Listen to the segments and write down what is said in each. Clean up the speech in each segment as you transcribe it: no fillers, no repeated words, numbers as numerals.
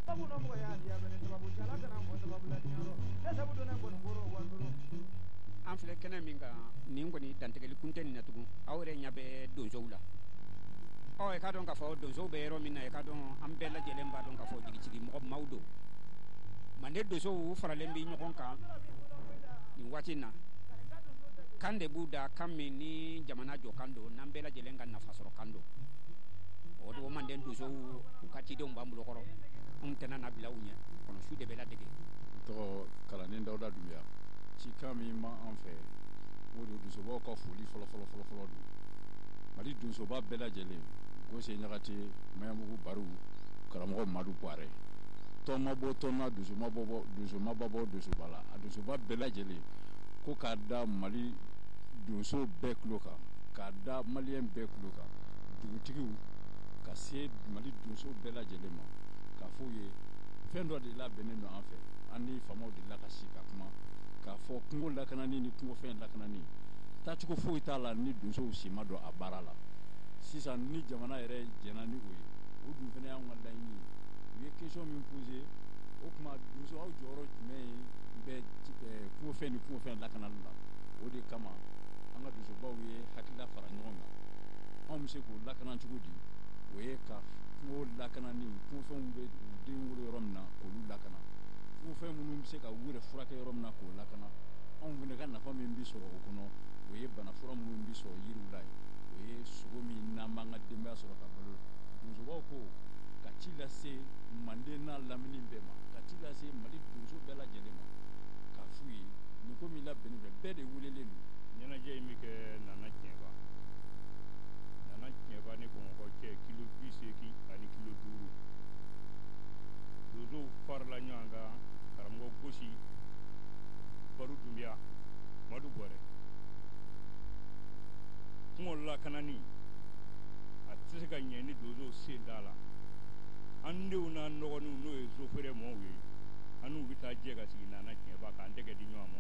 an filɛ kɛnɛ min kan nin kɔni dantigɛli kun tɛ nin na tugun aw yɛrɛ ɲɛ bɛ donsow la i ka dɔn k'a fɔ donsow bɛ yɔrɔ min na i ka dɔn an bɛɛ lajɛlen b'a dɔn k'a fɔ jigitigi mɔgɔ maaw don mande donsow faralen bɛ ɲɔgɔn kan nin waati in na kan de b'u da kan min ni jamana jɔ kan don n'an bɛɛ lajɛlen ka nafa sɔrɔ kan don o de mande donsow u ka cidenw b'an bolokɔrɔ anw tɛna na bila u ɲɛ kɔnɔ su de bɛ ladege tɔgɔ kalanen dawuda dunbiya cikan min ma an fɛ o de donsobaw ka foli fɔlɔfɔlɔ don mali donsoba bɛɛ lajɛlen gose ɲagate mayamugu baru karamɔgɔ madu buwarɛ tɔn ma bɔ tɔn na donso ma bɔ donsoba la a donsoba bɛɛ lajɛlen ko k'a da mali donso bɛɛ tulo kan k'a da maliyɛn bɛɛ tulo kan dugutigiw ka se mali donso bɛɛ lajɛlen ma k'a fɔ u ye fɛn dɔ de labɛnnen don an fɛ an ni faamaw de la ka si ka kuma k'a fɔ kungo lakanani ni kungofɛn lakanani taacogo foyi t'a la ni donsow si ma don a baara la sisan ni jamana yɛrɛ jɛna ni o ye o dun fana y'anw ka laɲini ye u ye question min posé o tuma donso aw jɔyɔrɔ jumɛn bɛ kungofɛn ni kungofɛn lakanali la o de kama an ka donsobaw ye hakilila fara ɲɔgɔn kan anw bɛ se k'o lakana cogo di o ye ka kungo lakanani kungofɛnw bɛ u den wolo yɔrɔ min na k'olu lakana kungofɛn minnu bɛ se ka u yɛrɛ furakɛ yɔrɔ min na k'o lakana anw fana ka nafa min bɛ sɔrɔ o kɔnɔ o ye bana fura minnu bɛ sɔrɔ yiriw la o ye sogo min n'an b'an ka denbaya sɔrɔ ka balo donsobaw ko ka ci lase manden n'a lamini bɛɛ ma ka ci lase mali donso bɛɛ lajɛlen ma k'a f'u ye nin ko min labɛnnen bɛ bɛɛ de welelen don ɲɛnajɛ in bɛ kɛ nana tiɲɛba ni bamakɔ cɛ kilo 80 ani kilo 5 donsow farala ɲɔgɔn kan karamɔgɔ gosi baru dunbiya madu bɔrɛ kungo lakanani a tɛ se ka ɲɛ ni donsow sen t'a la an denw n'an dɔgɔninw n'o ye sofɛrɛ mɔɔw ye an n'u bɛ taa jɛ ka sigi nana tiɲɛba k'an tɛgɛ di ɲɔgɔn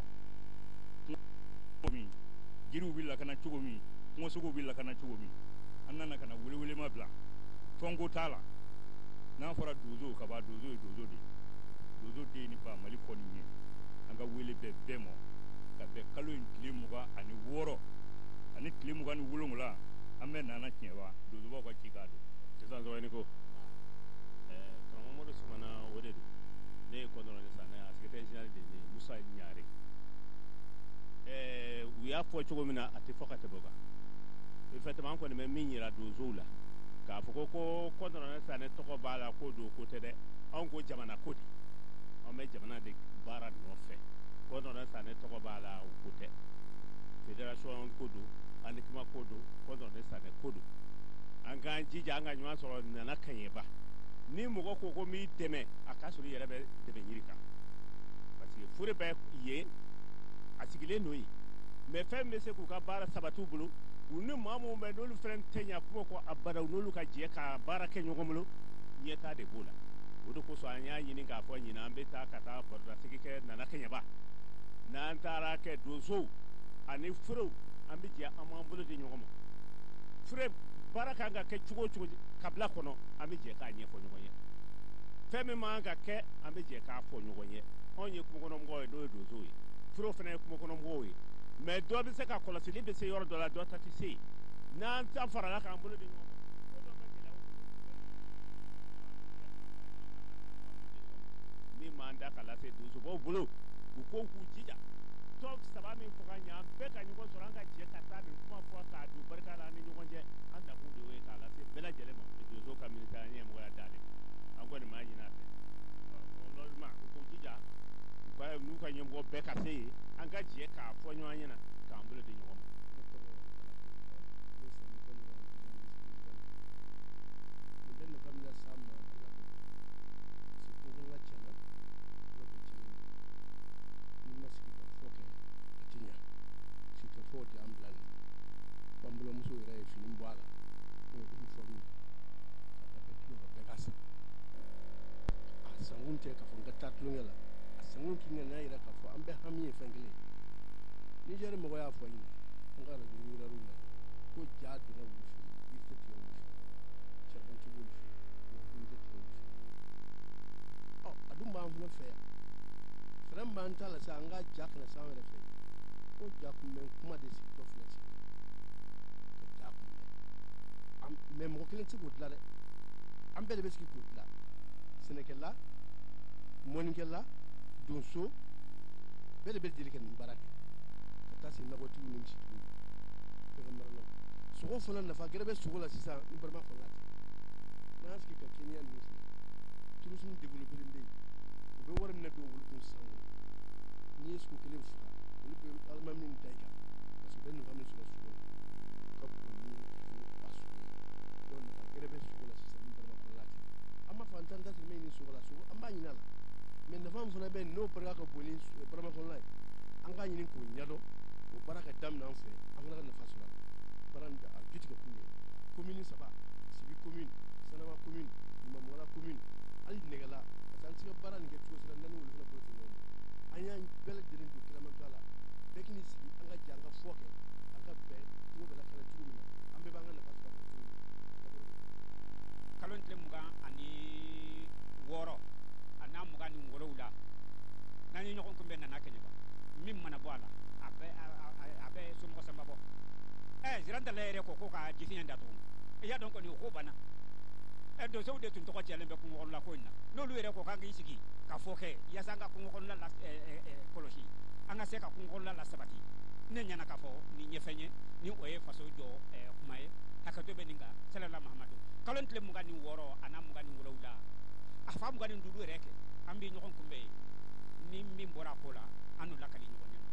ma jiriw bɛ lakana cogo min kungosogow bɛ lakana cogo min an nana ka na welewelema bila tɔnko t'a la n'an fɔra donso ka ban donso ye donso de donso den ni ba mali kɔni ɲɛ an ka wele bɛɛ bɛɛ ma ka bɛn kalo in tile 26 ani tile 27 an bɛ nana tiɲɛba donsobaw ka ci k'a don sisan sɔgɔni ko karamɔgɔ Madu Sumana o de don ne ye kɔnɔrɔn sisan ne a secrétaire général de ne Musa Ɲare u y'a fɔ cogo min na a tɛ fɔ ka tɛmɛ o kan effectivement an kɔni bɛ min yira donsow la k'a fɔ ko kɔnɔrɔn sisan ne tɔgɔ b'a la ko don ko tɛ dɛ anw ko jamana ko di anw bɛ jamana de baara nɔfɛ kɔnɔrɔn sisan ne tɔgɔ b'a la o ko tɛ fédération ko don andikima ko don kɔnɔrɔn sisan ne ko don an k'an jija an ka ɲɔgɔn sɔrɔ nana kaɲɛba ni mɔgɔ ko m'i dɛmɛ a k'a sɔrɔ i yɛrɛ bɛ dɛmɛ ɲini kan parce que fure bɛ yen a sigilen n'o ye mais fɛn bɛ se k'u ka baara sabati u bolo u ni maa minnu bɛ n'olu fana tɛ ɲɛ kuma kɔ abada u n'olu ka jɛ ka baara kɛ ɲɔgɔn bolo ɲɛtaa de b'o la o de kosɔn an y'a ɲini k'a fɔ ɲinan an bɛ taa ka taa barodasigi kɛ nana kaɲɛba n'an taara kɛ donsow ani furew an bɛ jɛ an b'an bolo di ɲɔgɔn ma fure baara kan ka kɛ cogo o cogo kabila kɔnɔ an bɛ jɛ k'a ɲɛfɔ ɲɔgɔn ye fɛn min man ka kɛ an bɛ jɛ k'a fɔ ɲɔgɔn ye anw ye kungokɔnɔmɔgɔw ye n'o ye donsow ye furew fana ye kungokɔnɔmɔgɔw ye mais dɔ bɛ se ka kɔlɔsili bɛ se yɔrɔ dɔ la dɔ ta tɛ se yen n'an ta farala k'an bolo di ɲɔgɔn ma ko dɔ bɛ gɛlɛya min m'an da ka lase donsobaw bolo u ko k'u jija tɔn saba min fɔ ka ɲɛ an bɛɛ ka ɲɔgɔn sɔrɔ an ka jɛ ka taa nin kuma fɔ k'a don barika la an ni ɲɔgɔn cɛ an nakun de y'o ye k'a lase bɛɛ lajɛlen ma donso ka ministère ɲɛmɔgɔya d'ale an kɔni m'a ɲini a fɛ honnêtement u k'u jija n'u ka ɲɛmɔgɔ bɛɛ ka se yen an ka jɛ k'a fɔ ɲɔgɔn ɲɛna k'an bolo di ɲɔgɔn ma. muso yɛrɛ ye fini bɔ a la n'o ye uniforme ka taa kɛ tulo ka bɛɛ ka san a sankun tɛ k'a fɔ n ka taa tulonkɛ la a sankun k'i ŋaniya yira k'a fɔ an bɛɛ hami ye fɛn kelen Nigɛri mɔgɔ y'a fɔ ɲina an ka radio yirar'u la ko jaa donna wulu fɛ yiri tɛ tigɛ wulu fɛ charbon tɛ b'olu fɛ wɔkun tɛ tigɛ wulu fɛ an ta la sa an ka ja kana san yɛrɛ fɛ ko ja kunbɛn kuma de sigi dɔ filɛ sen ka ja kunbɛn mɛ mɔgɔ kelen tɛ se k'o dilan dɛ an bɛɛ de bɛ sigi k'o dilan sɛnɛkɛla mɔnikɛla donso bɛɛ de bɛ deli ka nin baara kɛ ka taa se nɔgɔtigiw ni misitigiw bɛɛ ka maralaw sogo fana nafa gɛrɛ bɛ sogo la sisan ni barama kɔnɔna tɛ n'an sigi ka keniya ninnu filɛ tourisme développé bɛ yen u bɛ wari minɛ don olu kun san kɔnɔ n'i ye sogo kelen faga olu bɛ alimami nin da i kan parce que u bɛ nafa min sɔrɔ sogo la ka bon ni ba sogo ye donc nafa gɛrɛ bɛ sogo la sisan ni barama kɔnɔna tɛ an b'a fɔ an t'an da sigi min ni sogo la sogo an b'a ɲini a la mɛ nafa min fana bɛ yen n'o barika ka bon ni barama kɔnɔna ye an k'a ɲini k'o ɲɛdɔn o baara ka daminɛ an fɛ an fana ka nafa sɔrɔ a la baara a ju tigɛ kun de ye commune 3 Sibi commune Sanama commune Ɲumanmɔgɔla commune hali nɛgɛla parce que an tɛ ka baara nin kɛ cogo sira naani olu fana bolo tɛ ɲɔgɔn ma an y'an bɛɛ lajɛlen don kilamanto a la bɛɛ k'i sigi an ka jɛ an ka fɔ kɛ an ka bɛn kungo bɛ lakana cogo min na an bɛɛ b'an ka nafa sɔrɔ a kɔnɔ cogo min a dabɔra o de kama. kalo tile 26 a n'a 27 la n'an ye ɲɔgɔn kunbɛn nana kɛɲɛba min mana bɔ a la a bɛ somɔgɔ sanba bɔ zirantala yɛrɛ ko ka jifiɲɛ datugu i y'a dɔn kɔni o ko banna donsow de tun tɔgɔ cɛlen bɛ kungo kɔnɔla ko in na n'olu yɛrɛ ko k'an k'i sigi ka fɔ kɛ yaasa an ka kungo kɔnɔla la kɔlɔsi an ka se ka kungo kɔnɔla la sabati ne ɲɛna k'a fɔ nin ye fɛn ye ni o ye faso jɔ kuma ye hakɛto bɛ nin kan salala mahamadu kalo tile 26 a n'a 27 la a fa 25 yɛrɛ kɛ an bɛ ɲɔgɔn kunbɛn ye ni min bɔra a ko la an n'u lakali ɲɔgɔn ɲɛna.